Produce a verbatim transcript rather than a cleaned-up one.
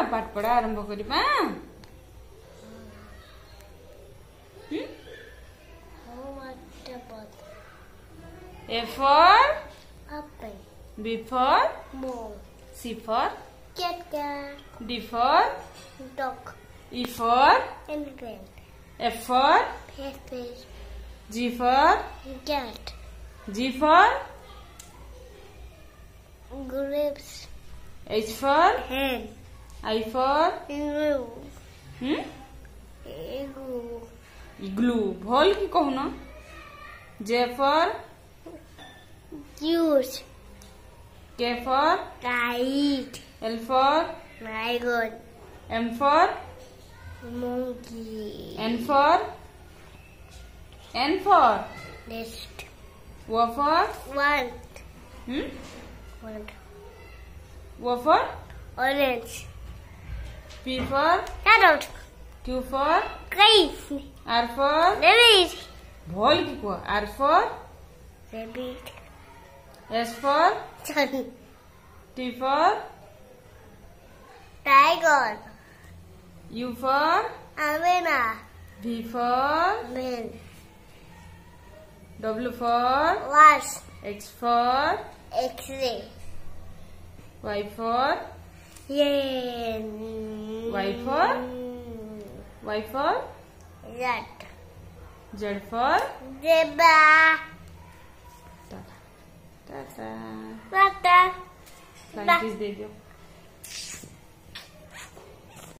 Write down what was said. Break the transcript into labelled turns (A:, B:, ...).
A: पाठ पढ़ा आरंभ करिबा A for
B: apple.
A: B for
B: Ball.
A: C for
B: Cat cat.
A: D for
B: Dog.
A: E for
B: Elephant.
A: F for
B: Fish.
A: G for
B: Cat.
A: G for
B: Grapes.
A: H for
B: Hen.
A: I for
B: Igloo.
A: hmm
B: Igloo.
A: glue भल की कहूना J for
B: Juice.
A: K for
B: Kite.
A: L for
B: Dragon.
A: M for
B: Monkey.
A: N for N for
B: Nest.
A: O for
B: One.
A: hmm
B: One.
A: O for
B: Orange.
A: P for
B: Carrot.
A: Q for
B: Grape.
A: R for
B: Rabbit.
A: भल की कह R for
B: Rabbit.
A: S for
B: Sun.
A: T for
B: Tiger.
A: U for
B: Avena.
A: V for
B: Man.
A: W for
B: Watch.
A: X for
B: X-ray.
A: Y for
B: Yen.
A: Y for Y for
B: Rat.
A: Z for
B: Zebra.
A: Tata. Tata.
B: Tata.
A: Flying kiss दे दो.